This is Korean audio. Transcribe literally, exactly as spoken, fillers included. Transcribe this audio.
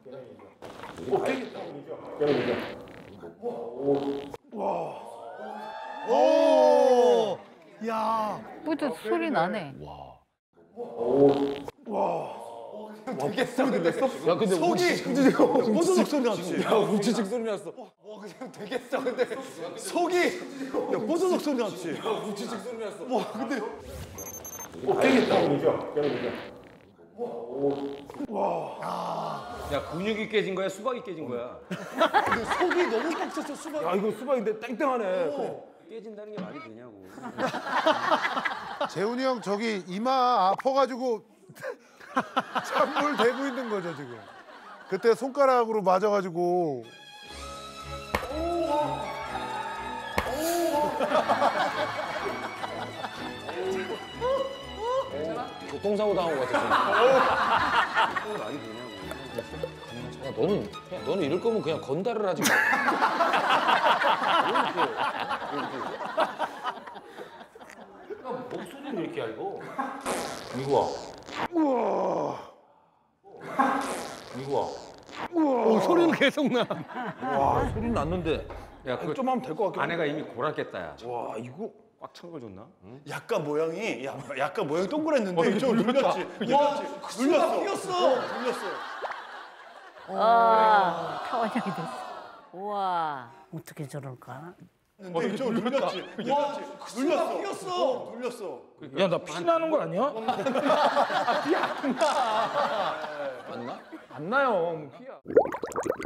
오, 깨겠다. 와. 오. 야. 뿌듯 소리 나네. 와. 와. 되겠어. 근데 야 근데 속이 뽀소속 소리 났지. 야 우치직 소리 났어. 와 그냥 되겠어. 근데 속이 야 뽀소속 소리 났지. 야 우치직 소리 났어. 와 근데 오, 깨겠다. 야 근육이 깨진 거야 수박이 깨진 거야. 근데 속이 너무 빡쳤어 수박. 야 이거 수박인데 땡땡하네. 그래. 깨진다는 게 말이 되냐고. 재훈이 형 저기 이마 아파가지고 찬물 대고 있는 거죠 지금. 그때 손가락으로 맞아가지고. 교통사고 당한 것 같아. 말이 되냐고. 야 너는 그냥 너는 이럴 거면 그냥 건달을 하지 마. 왜 이렇게 목소리를 이렇게 알고? 이거 우와. 이거 오 소리는 계속 나. 와 소리 났는데. 야 그거 좀 하면 될 것 같긴. 아내가 이미 골았겠다 야. 와 이거 꽉 찬 걸 줬나? 약간 모양이 야, 약간 모양이 동그랬는데 이쪽으로 눌렸지. 와 눌렸어. 눌렸어. 눌렸어. 와, 타원형이 됐어. 우와. 어떻게 저럴까? 근데 이쪽으로 눌렸지. 눌렸지. 눌렸어. 눌렸어. 눌렸어. 야 나 피 나는 거 아니야? 피 안 나. 안 나? 안 나요. 피야.